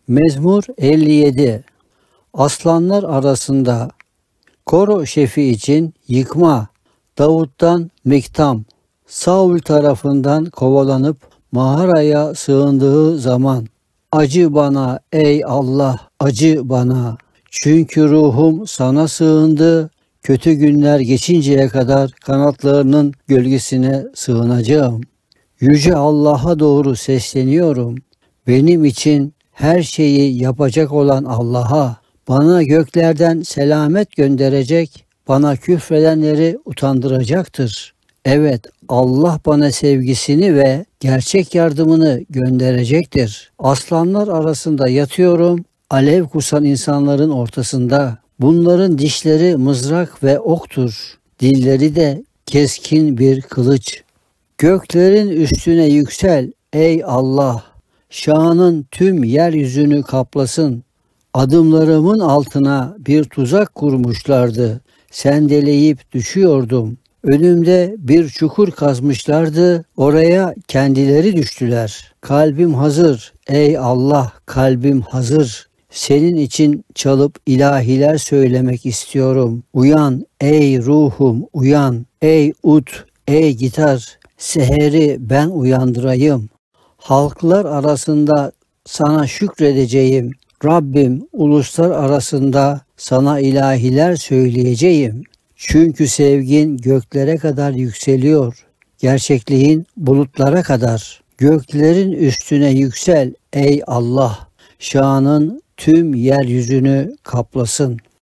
Mezmur 57. Aslanlar arasında koro şefi için yıkma. Davut'tan Miktam. Saul tarafından kovalanıp mağaraya sığındığı zaman, acı bana ey Allah, acı bana. Çünkü ruhum sana sığındı. Kötü günler geçinceye kadar kanatlarının gölgesine sığınacağım. Yüce Allah'a doğru sesleniyorum. Benim için her şeyi yapacak olan Allah'a, bana göklerden selamet gönderecek, bana küfredenleri utandıracaktır. Evet, Allah bana sevgisini ve gerçek yardımını gönderecektir. Aslanlar arasında yatıyorum, alev kusan insanların ortasında. Bunların dişleri mızrak ve oktur, dilleri de keskin bir kılıç. Göklerin üstüne yüksel ey Allah, şanın tüm yeryüzünü kaplasın. Adımlarımın altına bir tuzak kurmuşlardı, sendeleyip düşüyordum. Önümde bir çukur kazmışlardı, oraya kendileri düştüler. Kalbim hazır ey Allah, kalbim hazır. Senin için çalıp ilahiler söylemek istiyorum. Uyan ey ruhum, uyan. Ey ut, ey gitar, seheri ben uyandırayım. Halklar arasında sana şükredeceğim. Rabbim, uluslar arasında sana ilahiler söyleyeceğim. Çünkü sevgin göklere kadar yükseliyor. Gerçekliğin bulutlara kadar. Göklerin üstüne yüksel ey Allah. Şanın tüm yeryüzünü kaplasın.